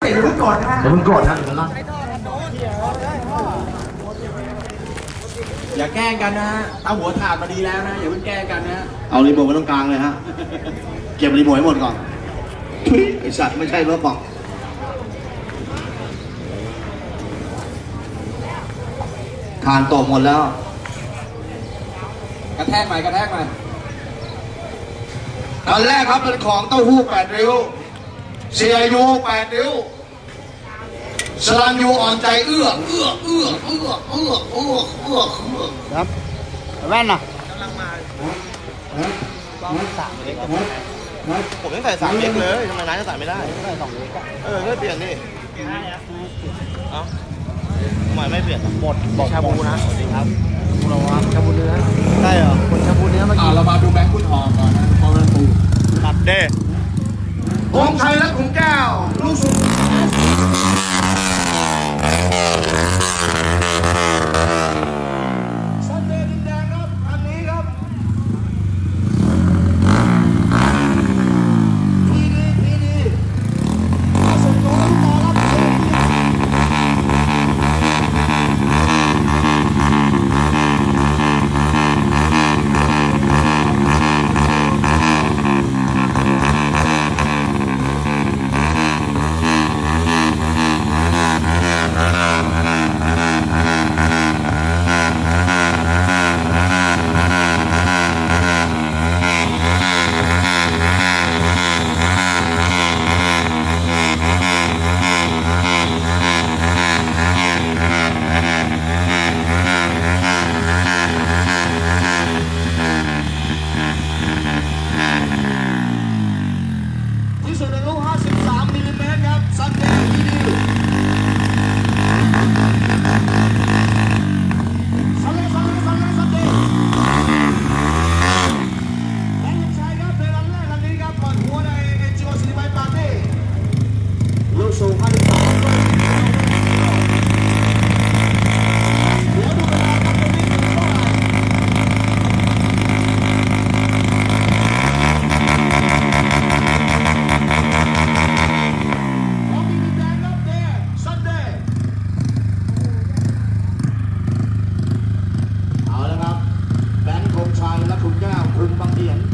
อย่าเพิ่งกดนะอย่าเพิ่งกดนะอย่าแกล้งกันนะฮะเอาหัวถาดมาดีแล้วนะอย่าเพิ่งแกล้งกันนะเอารีโมทไว้ตรงกลางเลยฮะเก็บรีโมทให้หมดก่อนไอสัตว์ไม่ใช่รถบอกคานตกหมดแล้วกระแทกใหม่กระแทกใหม่อันแรกครับเป็นของเต้าหู้8 นิ้ว CIU 8 นิ้วสลันยูอ่อนใจเอื้อครับแว่นน่ะผมยังใส่3 เล็กเลยทำไมร้านจะใส่ไม่ได้ใส่2 เล็กก็เปลี่ยนดิเอ้าทำไมไม่เปลี่ยนหมดบอกชาบูนะสวัสดีครับเราชาบูเนื้อใช่เหรอคนชาบูเนื้อเมื่อกี้เรามาดูแบงค์คุณทองก่อนนะพอมันปูตัดเด้ธงชัยและขุนแก้วลูกสุดซันเดย์ดินแดงครับอันนี้ครับพีดีมาส่งตัวต่อที่สุดในลูก53 มิลลิเมตรครับซันเดย์พีดีซันเดย์แบงค์ชัยครับในรันแรกรันนี้ครับเปิดหัวในเอ็นจีโอซิลิไบปาร์ตี้ลูกสูง53ด้วยเดี๋ยวดูเวลาครับตรงนี้เป็นเท่าไหร่เอาละครับแบงค์ธงชัยและขุนแก้วคุณบางเหียน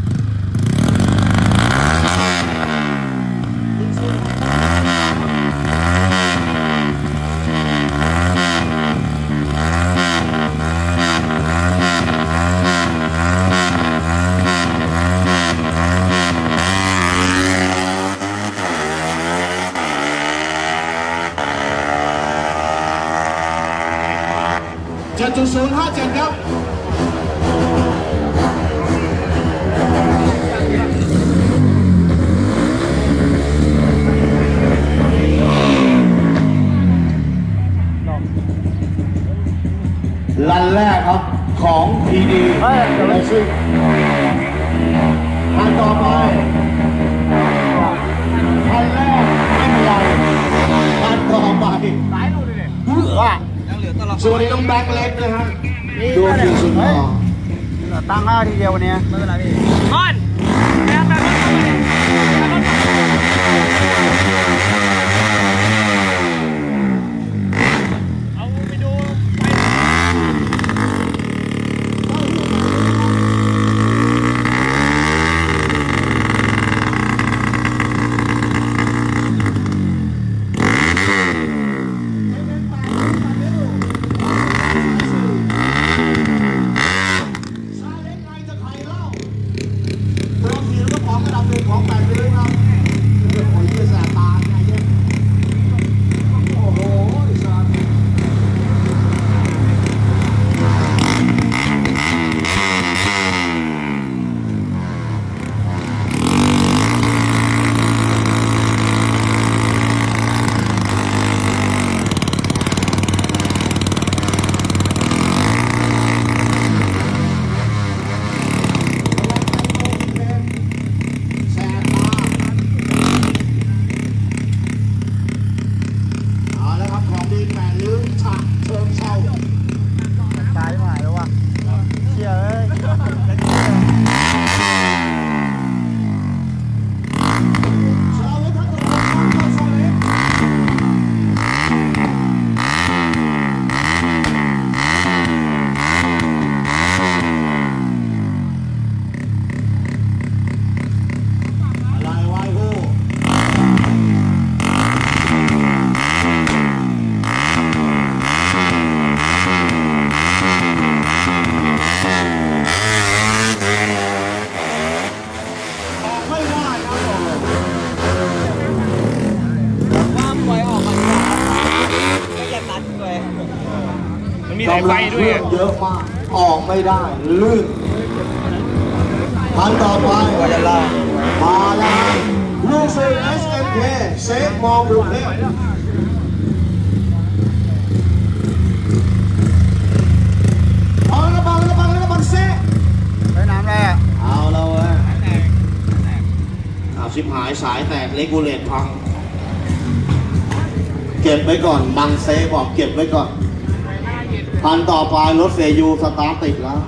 7.057ครับลันแรกครับของพีดีและซึ่งอันต่อไปอันแรกไม่เป็นไรอันต่อไปว่าส่วนนี้ต้องแบ็คเล็กนะฮะดูคิวสุดหล่อตั้ง5 ทีเดียววันนี้ไม่เป็นไรพี่ก่อนเอาไปดูมีสายไฟด้วยกำลังเครื่องเยอะมาก ออกไม่ได้ ลื่นคันต่อไปมาแล้วลูกสื่อ SMK เซฟมองกรุงเทพเอาละบังเซฟไปน้ำอะไรอ่ะเอาแล้วเว้ยชิบหายสายแตกเลกูเลตพัง เก็บไว้ก่อนบังเซฟบอกเก็บไว้ก่อนพันต่อไปรถเฟยูสตาร์ทติดแล้ว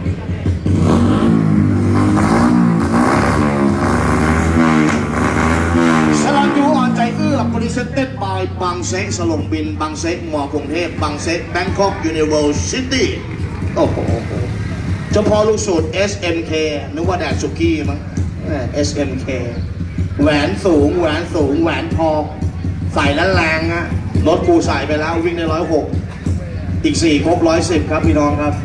สลันยูอ่อนใจเอื้อบริเซตเต็ดบายบางเซสลงบินบางเซมอกรุงเทพบางเซแบงคอกยูนิเวอร์ซิตี้โอ้โหเฉพาะลูกสูตร SMK นึกว่าแดดสุกี้มั้ง SMK แหวนสูงแหวนทองใส่แล้วแรงอะรถกูใส่ไปแล้ววิ่งได้106อีก4ครบ110ครับพี่น้องครับ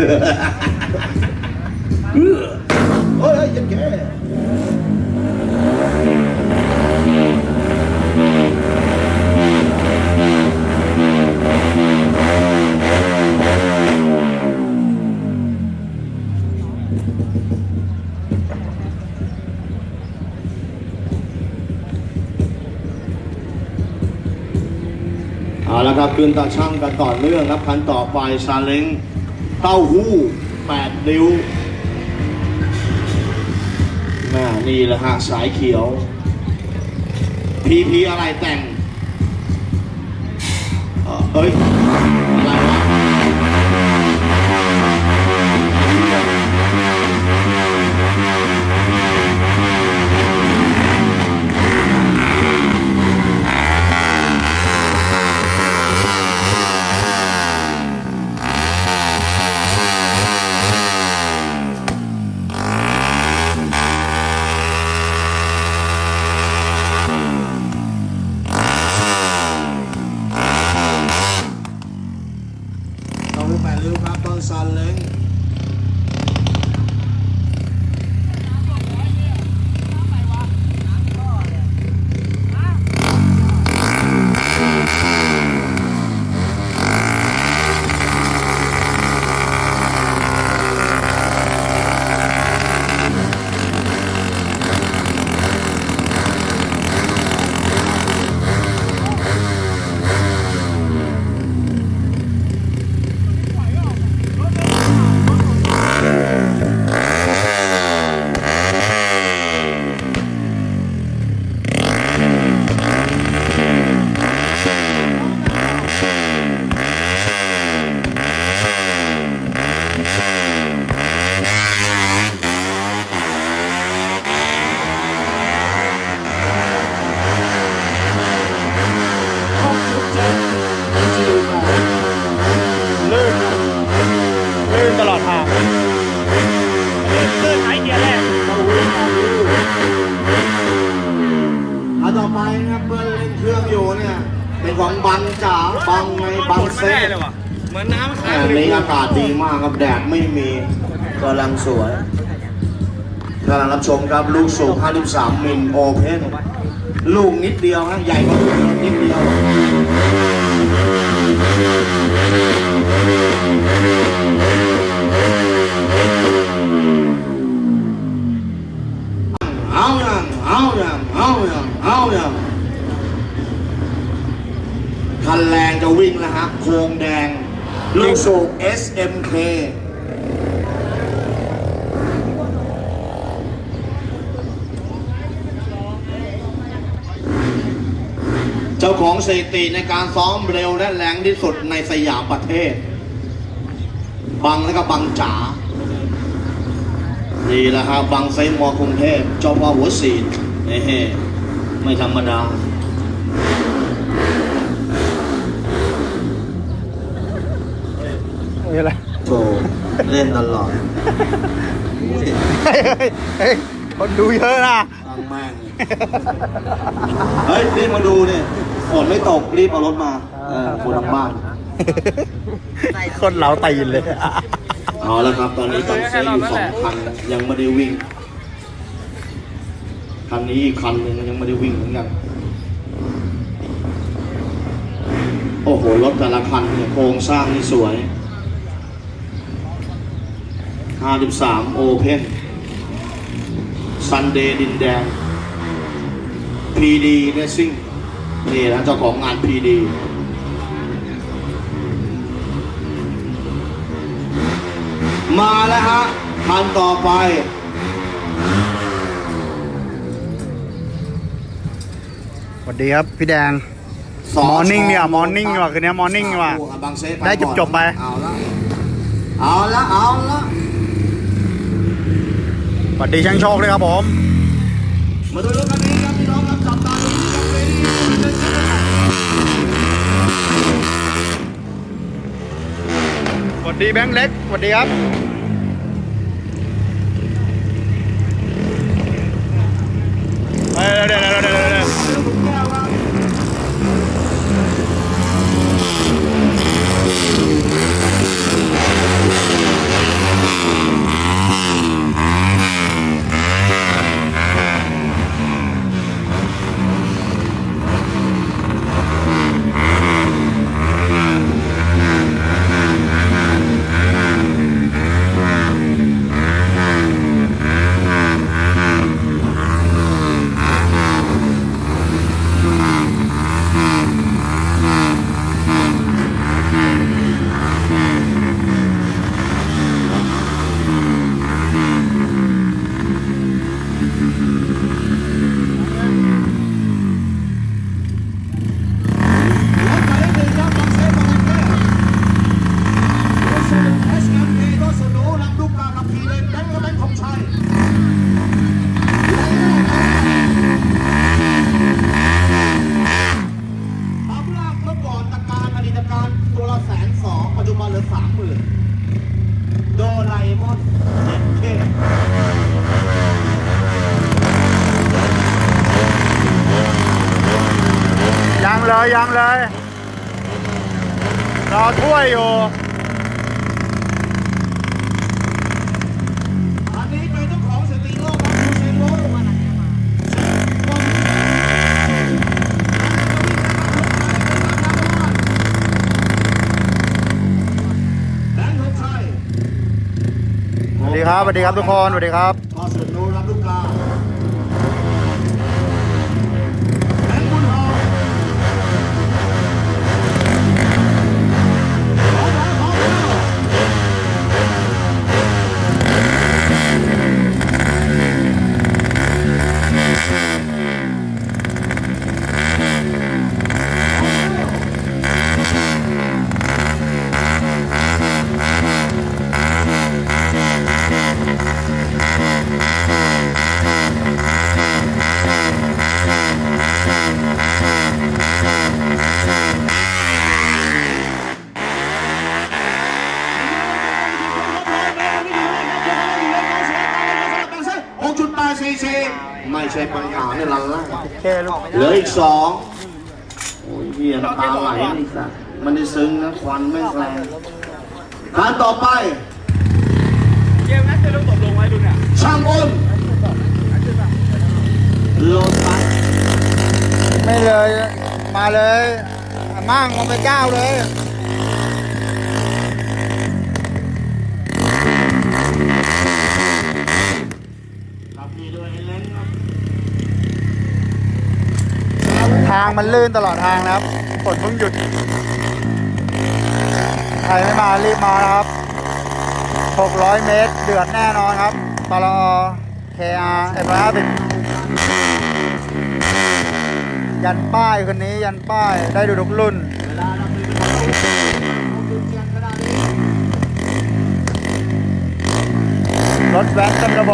เฮ้ยยันแกเอาละครับขึ้นตาช่างกันต่อเนื่องครับคันต่อไปซาเล้งเต้าหู้8 นิ้วนี่แหละฮะสายเขียวพีอะไรแต่งเฮ้ยอะไรวะ8 นิ้วครับต้นซาเล้งลื่นตลอดทางลื่นสายเกียร์แรกต่อไปนะครับเมื่อเล่นเครื่องอยู่เนี่ยเป็นของบังจ๋าบังไงบังเซ่เลยว่ะเหมือนน้ำค้างอันนี้อากาศดีมากครับแดดไม่มีกำลังสวยกำลังรับชมครับลูกสูง53 มิลโอเพนลูกนิดเดียวนะใหญ่กว่าลูกนิดเดียวเอาคันแรงจะวิ่งแล้วฮะโครงแดงลูกสูบ SMK เจ้าของสถิติในการซ้อมเร็วและแรงที่สุดในสยามประเทศบังและก็บังจ๋านี่แหละครับบังไซมอกรุงเทพเจ้าพ่อหัวสีไม่ธรรมดาอะไรโธ่เล่นตลอดคนดูเยอะนะตั้งแม่งเฮ้ยรีบมาดูเนี่ยฝนไม่ตกรีบเอารถมาคนทางบ้านคนเราตีนเลยเอาแล้วครับตอนนี้บังเซ่อยู่2 คันยังไม่ได้วิ่งคันนี้อีกคันหนึ่งยังไม่ได้วิ่งเหมือนกันโออ้โห รถแต่ละคันเนี่ยโครงสร้างนี่สวย 53 โอเพนซันเดย์ดินแดง PD Racing นี่นะเจ้าของงาน PD มาแล้วฮะคันต่อไปสวัสดีครับพี่แดง มอร์นิ่งเนี่ยมอร์นิ่งว่ะคืนนี้มอร์นิ่งว่ะบางเซฟได้จบๆไปเอาละเอาละเอาละสวัสดีช่างโชคเลยครับผมมาดูรถคันนี้ครับพี่น้องครับจับตาดูครับสวัสดีแบงค์เล็ก สวัสดีครับ เดี๋ยวโดไลมอนเจ็ดเคยังเลย รอถ้วยอยู่อันนี้เป็นเจ้าของสติโลกครับคุณเซนโลแบงค์ธงชัยสวัสดีครับ สวัสดีครับทุกคน สวัสดีครับพอสุดโนรับลูกกาแบงค์บุญหอมไม่ใช่ปัญหาเนี่ยเราละแค่ลูกเหลืออีก 2 โอ้ยเหี้ยน้ำตาไหลนี่สัสมันได้ซึ้งนะควันไม่แรงการต่อไปเกมนั้นจะต้องตกลงไว้ดูเนี่ยช่างอ้นโลตัสไม่เลย มาเลยมั่งของพระเจ้าเลยครับมีด้วยไอ้เล้งครับทางมันลื่นตลอดทางนะครับฝนเพิ่งหยุด ใครไม่มารีบมานะครับ 600 เมตร เดือดแน่นอนครับปลอ KR F150 ยันป้ายคนนี้ยันป้ายได้ดูทุกรุ่นเวลาเราคุยกันขนาดนี้รถแว้นเต็มระบบ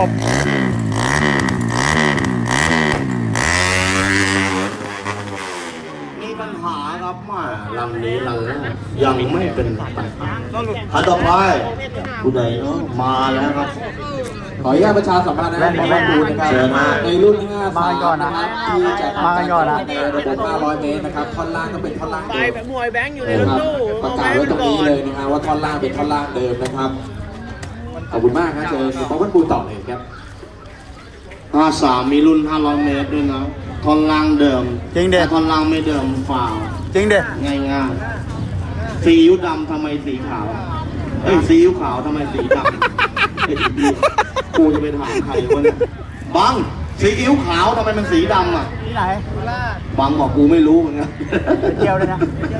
มีปัญหาครับมาลำนี้ลำแรกยังไม่เป็นปัญหาขั้นต่อไปผู้ใดเนาะมาแล้วครับขออนุญาตประชาสัมพันธ์นะครับขอรับดูนะครับเชิญนะในรุ่น 53 มาก่อนนะครับที่จะมาก่อนนะในระบบ 500 เมตรนะครับท่อนล่างก็เป็นท่อนล่างไปเดิมแบบมวยแบงค์อยู่ในรถนะครับตู้ประกาศไว้ตรงนี้เลยนะฮะว่าท่อนล่างเป็นท่อนล่างเดิมนะครับขอบคุณมากครับเชิญป๊อปปูต่อเลยครับ 53 มีรุ่น 500 เมตรด้วยนะท่อนล่างเดิมจริงเด็แต่ท่อนล่างไม่เดิมฝ่าวจริงเด็ง่ายๆซีอิ๊วดำทำไมสีขาวเอ้ยซีอิ๊วขาวทำไมสีดำไอ้ดีกูจะไปถามใครวะเนี่ยบังซีอิ๊วขาวทำไมมันสีดำอ่ะที่ไหนบังบอกกูไม่รู้เหมือนกันเที่ยวเลยนะ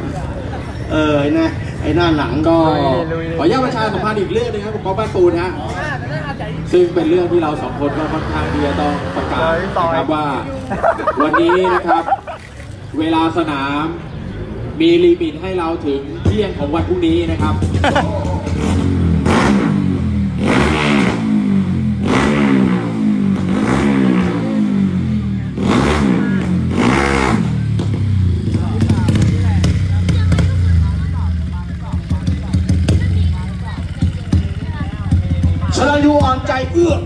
ไอ้หน้าหนังก็ขออนุญาตประชาสัมพันธ์อีกเรื่องหนึงครับของบ้านปูนฮะซึ่งเป็นเรื่องที่เราสองคนก็ค่อนข้างที่จะต้องประกาศนะครับว่า วันนี้นะครับ เวลาสนามมีลิมิตให้เราถึงเที่ยงของวันพรุ่งนี้นะครับชนะยูอ่อนใจเอื้อ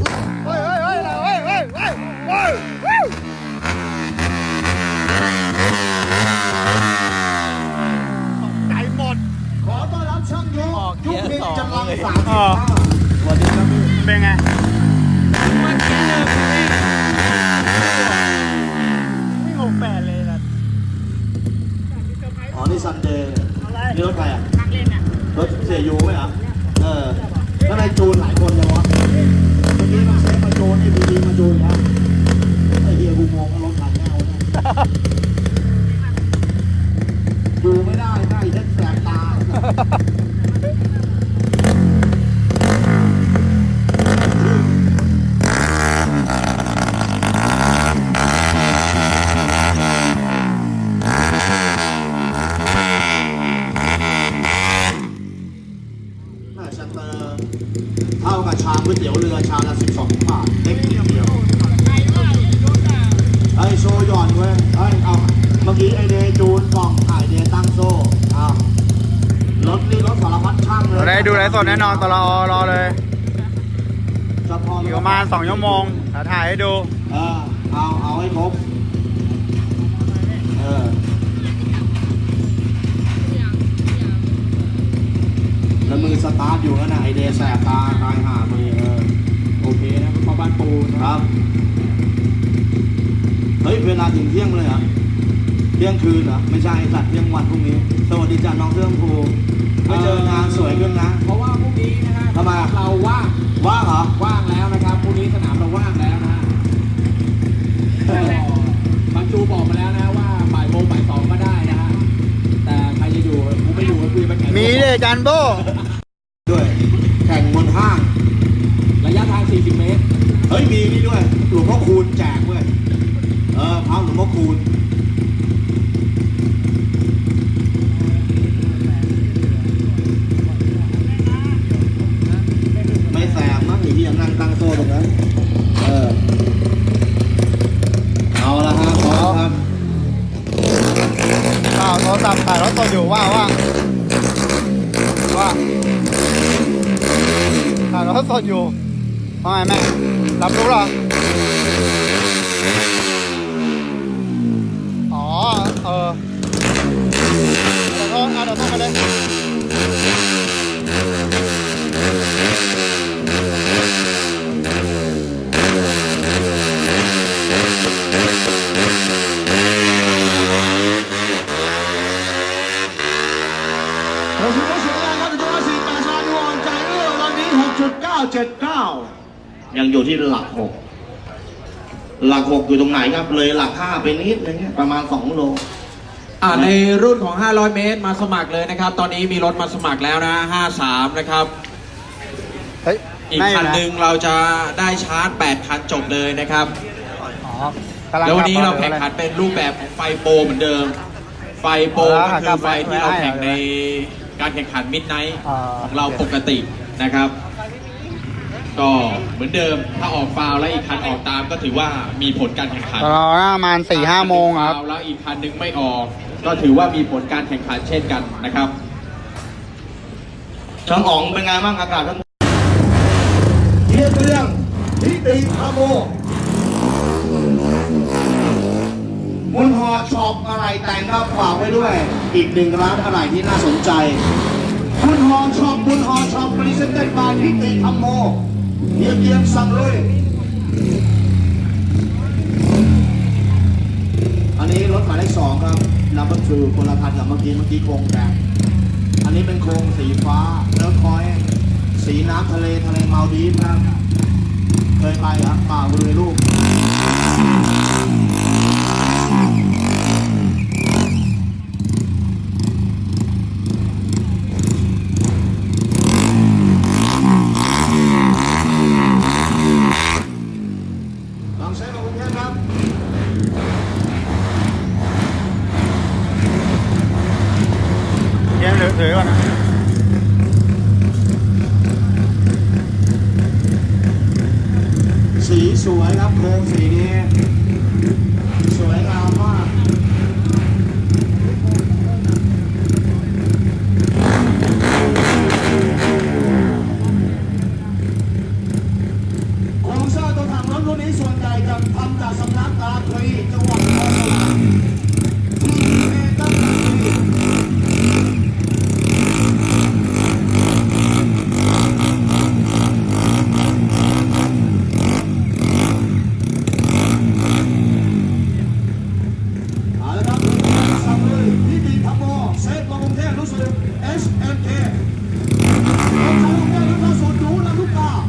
ใจหมดขอต้อนรับช่างยูยุคเพชรจันทร์ลังสามวันนี้ครับเป็นไงไม่งงแปดเลยนะอ๋อนี่ซันเดย์นี่รถใครอ่ะรถเสียยูไหมอ่ะแล้วนายจูนหลายคนยังวะเมื่อกี้มันเซฟมาจูนนี่ดีมาจูนครับไอ้เฮียกูมองว่ารถหลายแนวเนี่ยดูไม่ได้หน้าอีกแสบตาชัตเตอร์เท่ากับชามก๋วยเตี๋ยวเรือชามละ12 บาทเล็กนิดเดียวไอ้โซหย่อนเว้ยเอาเมื่อกี้ไอเดย์จูนกล่องถ่ายเดย์ตั้งโซ่รถนี่รถสารพัดช่างเลยได้ดูไลฟ์สดแน่นอนตลอรอเลยอยู่ประมาณ2 ชั่วโมงถ่ายให้ดูเอาให้ครบแล้วมือสตาร์ทอยู่นั่นนะไอเดย์แสบตาตายห่ามือโอเคนะพ่อบ้านปูนครับ เฮ้ยเวลาถึงเที่ยงเลยเหรอเที่ยงคืนเหรอไม่ใช่สัตว์เที่ยงวันพรุ่งนี้สวัสดีจ้าน้องเสื้อผูไม่เจองานสวยขึ้นนะเพราะว่าพรุ่งนี้นะฮะทำไมเราว่างเหรอว่างแล้วนะครับพรุ่งนี้สนามเราว่างแล้วนะบางจูบอกมาแล้วนะว่าบ่ายโมงบ่ายสองก็ได้นะฮะแต่ใครจะอยู่กูไม่อยู่ก็คุยไปแข่งมีเลยจันโบด้วยแข่งบนห้างระยะทาง40 เมตรเฮ้ยมีนี่ด้วยหลวงพ่อคูณแจกเว้ยพระหลวงพ่อคูณไม่แสบมั้งไอ้ที่ยังนั่งตั้งโซ่ตรงนั้นเอาละฮะขอครับโทรศัพท์ถ่ายรถสดอยู่ว่าถ่ายรถสดอยู่ว่าไงแม่รับรู้เหรออ๋อเดี๋ยวโทรมาเลยเราถือว่าสวยงามครับถือว่า4 8ชาญอ่อนใจตอนนี้ 6.979 ยังอยู่ที่หลัก 6 หลัก 6 อยู่ตรงไหนครับเลยหลัก 5 ไปนิดนึงประมาณ 2 โลในรุ่นของ500 เมตรมาสมัครเลยนะครับตอนนี้มีรถมาสมัครแล้วนะ53นะครับเฮ้ยอีกคันหนึ่งเราจะได้ชาร์จ8 คันจบเลยนะครับอ๋อกำลังแล้ววันนี้เราแข่งขันเป็นรูปแบบของไฟโปรเหมือนเดิม ไฟโปรก็คือไฟที่เราแข่งในการแข่งขันมิดไนท์ของเราปกตินะครับ ก็เหมือนเดิมถ้าออกฟาวแล้วอีกคันออกตามก็ถือว่ามีผลการแข่งขันรอประมาณ4-5 โมงครับฟาวแล้วอีกคันหนึ่งไม่ออก ก็ถือว่ามีผลการแข่งขันเช่นกันนะครับช่างอ๋องเป็นไงบ้างอากาศท่านเรื่องนิติพาโมมุนหอช็อปอะไรแต่งครับฝากไว้ด้วย อีก1 ร้านอะไรที่น่าสนใจมุนหอช็อปบริษัทเต็ดบายนิติพาโมเยี่ยมสั่งเลยนี้รถหมายเลข2ครับนัมเบอร์2คนละคันกับเมื่อกี้โครงแดงอันนี้เป็นโครงสีฟ้าแล้วคอยสีน้ำทะเลมาลดีฟครับเคยไปครับป่าเลยลูกบางเส้นของกรุงเทพครับเย็นถือก่อนนะสีสวยครับโครงสีนี้สวยงามมากโครงสร้างตัวถังรถรุ่นนี้ส่วนใหญ่จะทำจากสำนักการทรีจังหวัดนครสวรรค์ที่เมตตาทรีSMK รถไฟกรุงเทพรถไฟสูตรหรูลำลูกกา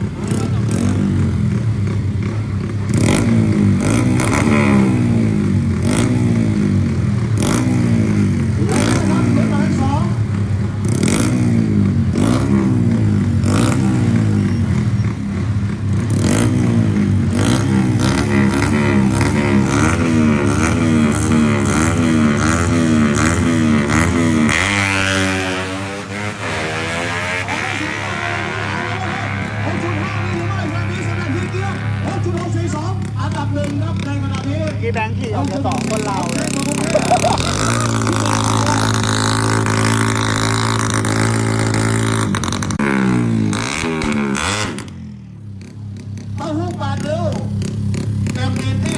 อันดับหนึ่งครับในขณะนี้กี่แบงค์ขี่ออกจาก2คนเราเลยเต้าหู้8เร็วเต็มเต็มที่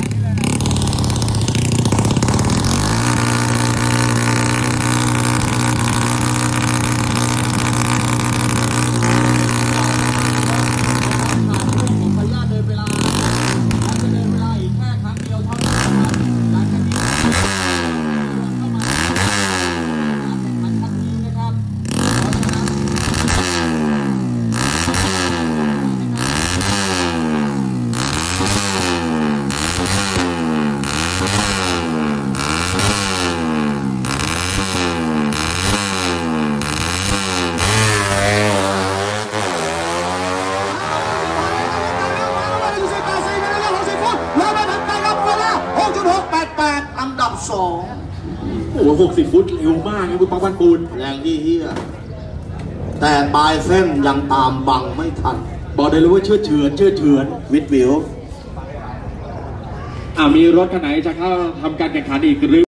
อันดับ2 โอ้โห60 ฟุตเร็วมากนะคุณป๊อกบ้านปูนแรงที่เฮียแต่ปลายเส้นยังตามบังไม่ทันบอกได้เลยว่าเชื่อเฉือนวิดวิวมีรถคันไหนจะเข้าทำการแข่งขันอีกหรือ